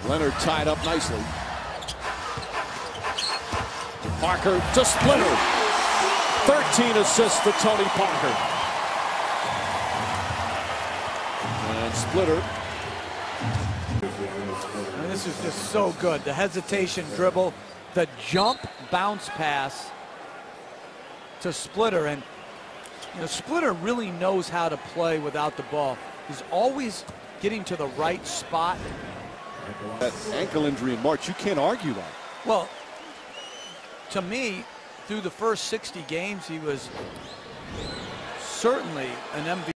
Leonard tied up nicely. Parker to Splitter. 13 assists to Tony Parker. And Splitter. And this is just so good. The hesitation dribble, the jump bounce pass to Splitter. And you know, Splitter really knows how to play without the ball. He's always getting to the right spot. That ankle injury in March, you can't argue that. Well, to me, through the first 60 games, he was certainly an MVP.